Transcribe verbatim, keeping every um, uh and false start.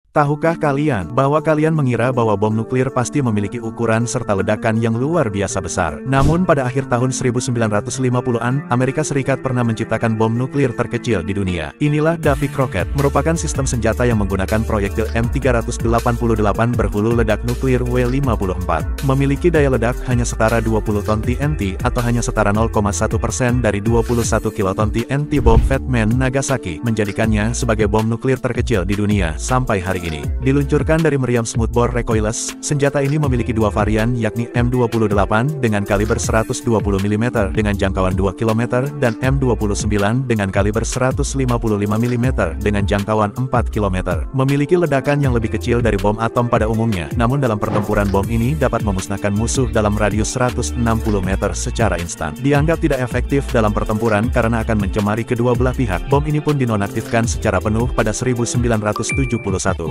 Tahukah kalian bahwa kalian mengira bahwa bom nuklir pasti memiliki ukuran serta ledakan yang luar biasa besar? Namun pada akhir tahun seribu sembilan ratus lima puluhan, Amerika Serikat pernah menciptakan bom nuklir terkecil di dunia. Inilah Davy Crockett, merupakan sistem senjata yang menggunakan proyektil M tiga ratus delapan puluh delapan berhulu ledak nuklir W lima puluh empat. Memiliki daya ledak hanya setara dua puluh ton T N T atau hanya setara nol koma satu persen dari dua puluh satu kiloton T N T bom Fat Man Nagasaki, menjadikannya sebagai bom nuklir terkecil di dunia sampai hari ini. Diluncurkan dari meriam smoothbore recoilless, senjata ini memiliki dua varian yakni M dua puluh delapan dengan kaliber seratus dua puluh milimeter dengan jangkauan dua kilometer dan M dua puluh sembilan dengan kaliber seratus lima puluh lima milimeter dengan jangkauan empat kilometer. Memiliki ledakan yang lebih kecil dari bom atom pada umumnya, namun dalam pertempuran bom ini dapat memusnahkan musuh dalam radius seratus enam puluh meter secara instan. Dianggap tidak efektif dalam pertempuran karena akan mencemari kedua belah pihak. Bom ini pun dinonaktifkan secara penuh pada seribu sembilan ratus tujuh puluh satu.